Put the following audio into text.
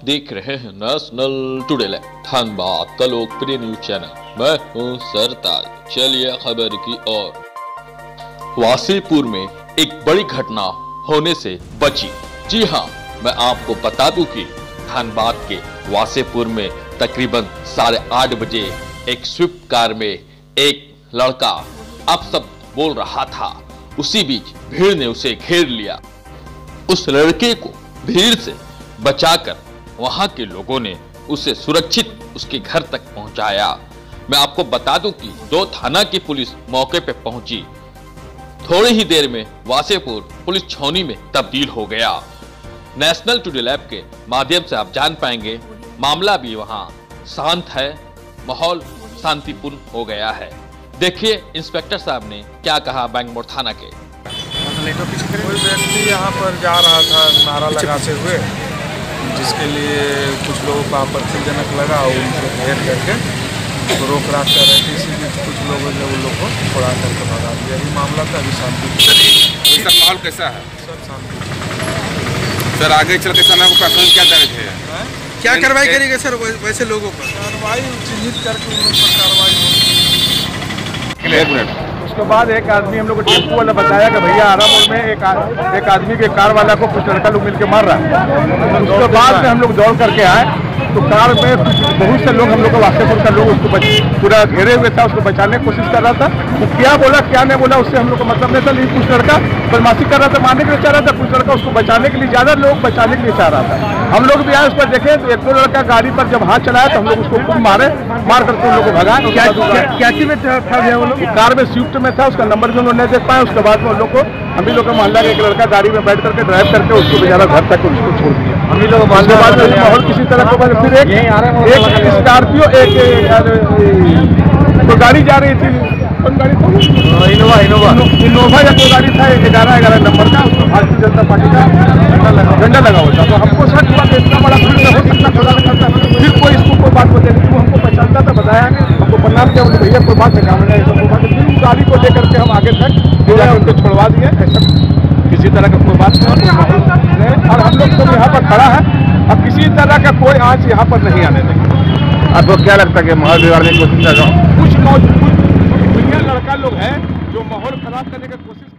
देख रहे हैं नेशनल टुडे लाइव, धनबाद का लोकप्रिय न्यूज चैनल। मैं हूं सरताज। चलिए खबर की ओर। वासेपुर में एक बड़ी घटना होने से बची। जी हां, मैं आपको बता दूं कि धनबाद के वासेपुर में तकरीबन 8:30 बजे एक स्विफ्ट कार में एक लड़का अपशब्द बोल रहा था। उसी बीच भीड़ ने उसे घेर लिया। उस लड़के को भीड़ से बचाकर वहां के लोगों ने उसे सुरक्षित उसके घर तक पहुंचाया। मैं आपको बता दूं कि 2 थाना की पुलिस मौके पर पहुंची। थोड़ी ही देर में वासेपुर पुलिस छावनी में तब्दील हो गया। नेशनल टुडे लाइव के माध्यम से आप जान पाएंगे, मामला भी वहां शांत है, माहौल शांतिपूर्ण हो गया है। देखिए इंस्पेक्टर साहब ने क्या कहा बैंगमोड़ थाना के। कोई व्यक्ति यहाँ पर जा रहा था नारा लगाते हुए, जिसके लिए कुछ लोगों को आपत्तिजनक लगा और उनको घेर करके तो रोक राख कर रहे थे। इसी बीच कुछ लोगों ने उन लोग को छोड़ा करके भगा दिया। ये मामला था। अभी शांति। सर माहौल कैसा है? सर शांति। सर आगे चल के समय को प्राथमिक क्या दर्ज है? क्या कार्रवाई करेंगे सर वैसे लोगों पर? कार्रवाई चिन्हित करके उन लोग पर कार्रवाई होगी। 1 मिनट। उसके बाद एक आदमी हम लोग को टेम्पो वाला बताया कि भैया आरा मोड़ में एक आदमी के कार वाला को कुछ लड़का लोग मिलके मार रहा है। उसके बाद में हम लोग दौड़ करके आए तो कार में बहुत से लोग, हम लोग का वासेपुर का लोग उसको पूरा घेरे हुए था। उसको बचाने की कोशिश कर रहा था। वो क्या बोला क्या नहीं बोला उससे हम लोग को मतलब नहीं था। लेकिन कुछ लड़का बदमाशी कर रहा था, मारने के लिए चाह रहा था। कुछ लड़का उसको बचाने के लिए, ज्यादा लोग बचाने के लिए चाह रहा था। हम लोग भी आए उस पर देखे तो 1-2 लड़का गाड़ी पर जब हाथ चलाया तो हम लोग उसको खूब मार करके उन लोग को भगा। क्या चीज में था वो लोग? कार में स्विफ्ट में था। उसका नंबर भी उन्होंने देख पाया। उसके बाद में उन लोग को, हम ही लोग का मोहल्ला का एक लड़का गाड़ी में बैठ करके ड्राइव करके उसको बेचारा घर तक उसको छोड़ दिया। हम ही लोग मोहल्ले बाद में माहौल किसी तरह को फिर एक स्कॉर्पियो, एक तो गाड़ी जा रही थी। कौन गाड़ी था? इनोवा या कोई गाड़ी था 11 नंबर का। उसको भारतीय जनता पार्टी का झंडा लगा हुआ था। तो हमको शक हुआ कि इतना बड़ा भीड़ हो सकता खुदा करता। फिर कोई इसको कोई बात बोले नहीं। हमको पहचानता था, बताया नहीं। हमको प्रणाम किया, भैया कोई बात है काम नहीं। फिर गाड़ी को लेकर के हम आगे तक उनको छोड़वा दिए। ऐसा किसी तरह का कोई बात नहीं। और हम लोग सब यहाँ पर खड़ा है। अब किसी तरह का कोई आँच यहाँ पर नहीं आने देंगे। आपको क्या लगता है कि माहौल बिगाड़ने की कोशिश कर रहा हूँ? कुछ बढ़िया लड़का लोग हैं जो माहौल खराब करने की कोशिश